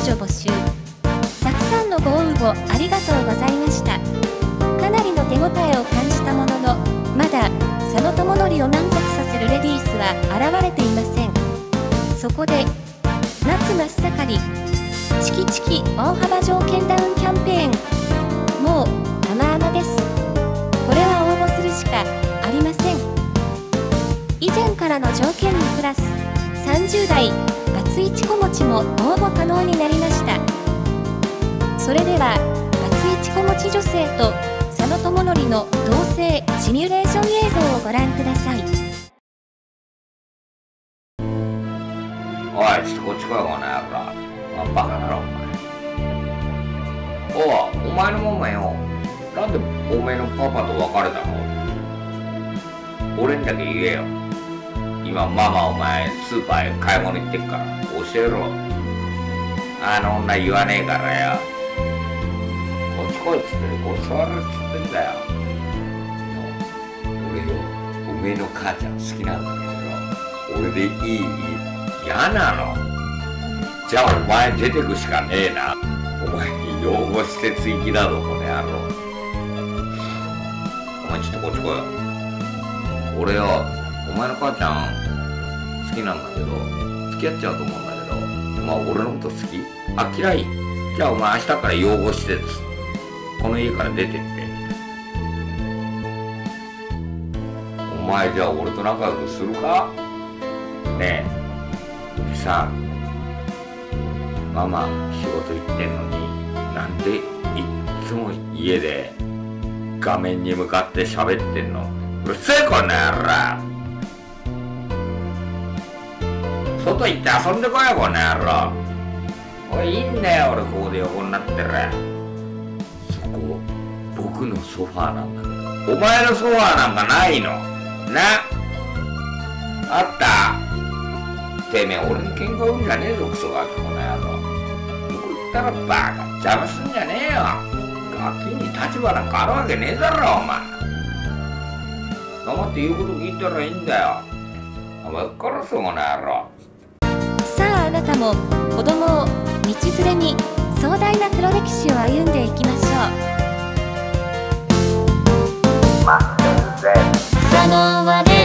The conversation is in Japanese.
助募集。たくさんのご応募ありがとうございました。かなりの手応えを感じたものの、まだ佐野智則を満足させるレディースは現れていません。そこで夏真っ盛りチキチキ大幅条件ダウンキャンペーン、もう甘々です。これは応募するしかありません。以前からの条件にプラス30代バツイチ子持ちも応募可能になりました。それではバツイチ子持ち女性と佐野智則の同棲シミュレーション映像をご覧ください。 おい、ちょっとこっち来いよ、この野郎。バカだろ、お前。お前のママよ、なんでお前のパパと別れたの？俺にだけ言えよ。今ママお前スーパーへ買い物行ってっから教えろ。あの女言わねえからよ。こっち来いっつってこう座るっつってんだよ。俺よ、おめえの母ちゃん好きなんだけど、俺でいい？嫌なの？じゃあお前出てくしかねえな。お前養護施設行きだぞ、この野郎。お前ちょっとこっち来いよ。俺よ、お前の母ちゃん好きなんだけど、付き合っちゃうと思うんだけど、まあ俺のこと好き？あ、嫌い？じゃあお前明日から養護施設、この家から出てって。お前じゃあ俺と仲良くするか？ねえ。でさ、ママ仕事行ってんのに、なんでいっつも家で画面に向かって喋ってんの？うるせえこの野郎。外行って遊んでこいよこの野郎。おい、いいんだよ俺ここで横になってる。そこ僕のソファーなんだけど、お前のソファーなんかないのな。あった。てめえ俺に喧嘩売るんじゃねえぞクソガキこの野郎。向こう行ったらバカ邪魔すんじゃねえよ。ガキに立場なんかあるわけねえだろお前。黙って言うこと聞いたらいいんだよ。お前殺すこの野郎。 さああなたも子供を道連れに壮大な黒歴史を歩んでいきましょう。佐野はね